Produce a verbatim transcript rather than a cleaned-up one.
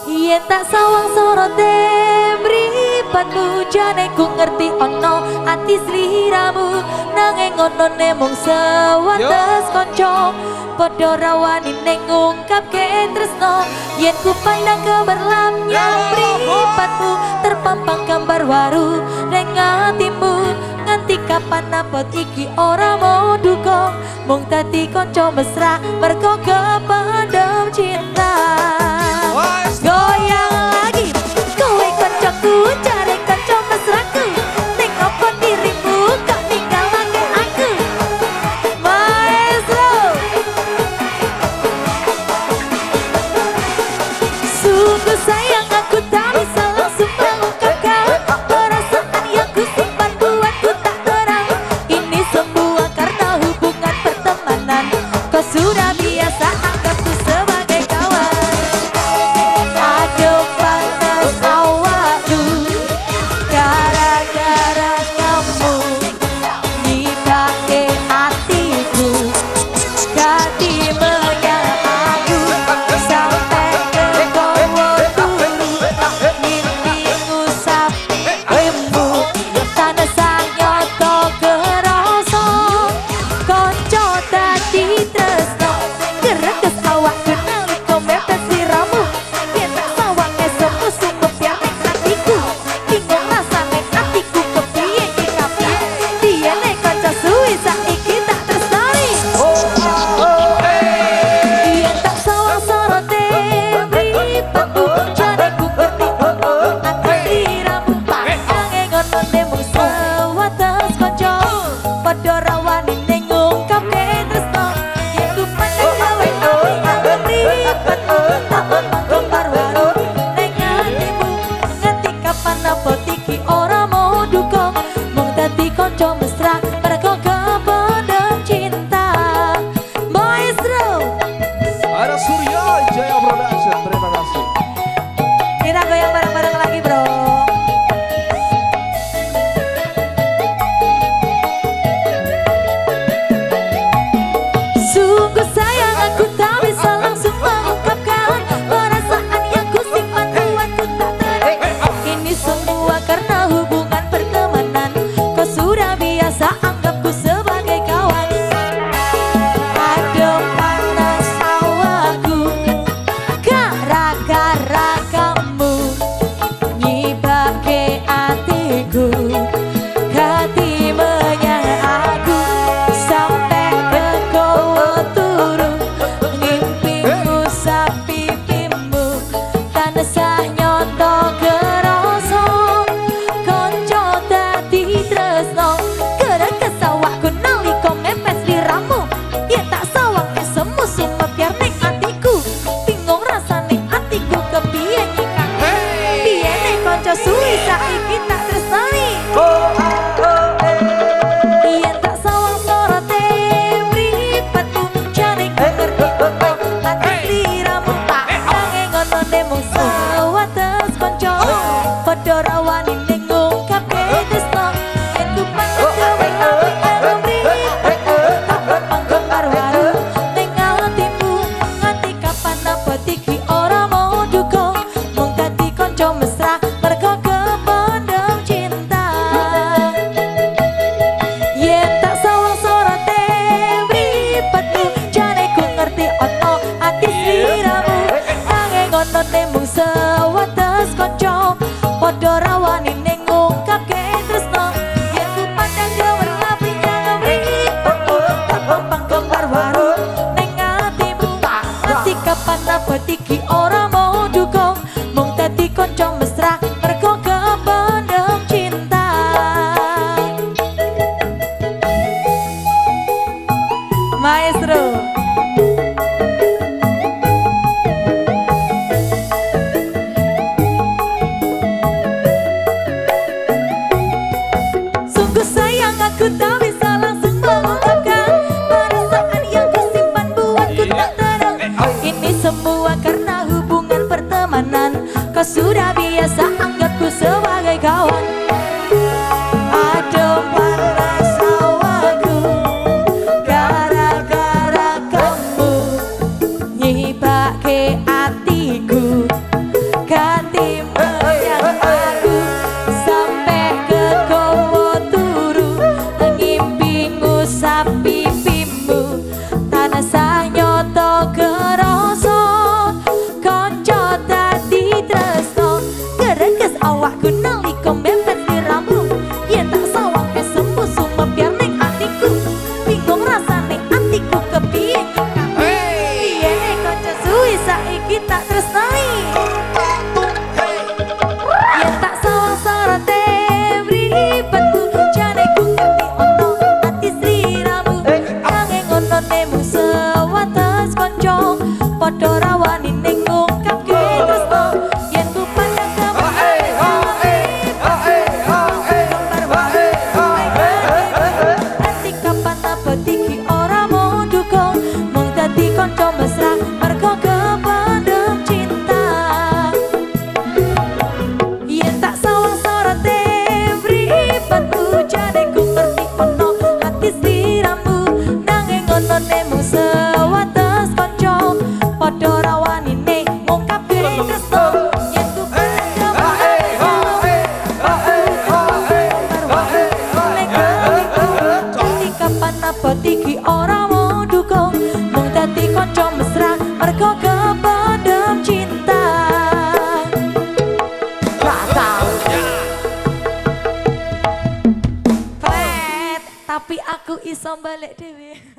Yen tak sawang sorote mripatmu jane ku ngerti ono ati sliramu nanging ngonone mung sewates kanca padha rawani ning ngungkapke tresno yen ku pandang gemerlapnya mripatmu terpampang gambar waru ning atimu nganti kapan napot iki ora mau duka mung dadi kanca mesra mergo kependem cinta. Goyang lagi, kowe kancaku cari kanca mesraku ning apa dirimu kok ninggalake aku Maestro. Sungguh sayang aku tak bisa langsung mengungkapkan perasaan yang ku simpan buatku tak terang. Ini semua karena hubungan pertemanan. Kau sudah biasa anggapku sebagai kawan. Aduh panas awakku gara-gara kamu nyipake hatiku ganti menyang aku sampai ke bawah dulu mimpi ngusap emu tanah sanyoto kerasa konco tadi tresno gerekes awak kenal kau mepet siramu yen tak sawang esokku sungguh biar nek hatiku bingung rasane hatiku kepiye nyikapi diyene kanca suwi saiki tak tresnani yen tak sawang sorote mripatku jane ku ngerti ono ati sliramu nanging ngonone mung sewates kanca padha rawani ning ngungkapke tresno yen ku pandang gawe ati mripatmu tak mamang gambar waru ning atimu nganti kapan napot iki ora mau duka mung dadi kanca mesra mergo kependem cinta. Maestro Ada Surya Jaya Production, terima kasih. kita goyang bareng-bareng lagi bro. Sungguh sayang aku tak bisa langsung mengungkapkan perasaan yang ku simpan buatku tak tenang. Ini semua karena hubungan pertemanan. Kau sudah biasa anggapku sebagai kawan. Aduh panas awakku gara-gara kamu nyibake hatiku ganti menyang aku sampai ke kowe turu ngimpimu sapi pimu tanah sanyoto kerasa konco dadi tresno gerekes awakku nalika mepet sliramu yen tak sawang esemu sumpah biar ning atiku bingung rasane atiku kepiye nyikapi piyene kanca suwi saiki tak tresnani yen tak sawang sorote mripatmu jane ku ngerti ono ati sliramu nanging ngonone mung sewates kanca padha rawani ning ngungkapke tresno yen ku pandang gawe ati mripatmu tak mamang gambar waru ning atimu nganti kapan napot iki ora mau duka mung dadi kanca mesra mergo kependem cinta. Yen tak sawang sorote mripatmu jane ku ngerti ono ati sliramu nanging ngonone mung sewates kanca padha rawani ning ngungkapke tresno yen ku pandang gemerlapi nyang mripatmu terpampang gambar waru ning atimu nganti kapan napot iki ora mau duka mung dadi kanca mesra mergo kependem cinta. Maestro sungguh sayang aku tak bisa langsung mengungkapkan perasaan yang ku simpan buatku tak tenang. Ini semua karena hubungan pertemanan. Kau sudah biasa anggapku sebagai kawan. Aduh panas awakku gara-gara kamu nyibake hatiku tak tresnani yen tak sawang-sorate mripatku jane ku ngerti ono ati sliramu nanging ngono nemu sewates kanca padha rawani ning ngungkapke tresno yen ku pandang ati kapan abot iki ora mau dukung mung dadi kanca mesra mergo kependem cinta yen tak sawang-sorate mripatku jane ku ngerti ono ati sliramu nanging ngono nemu sewates kanca padha rawani ning ngungkapke tresno yen ku pandang kapan abot iki ora mau dukung mung dadi kanca mesra mergo kependem cinta bakal Fred tapi aku iso balik dhewe.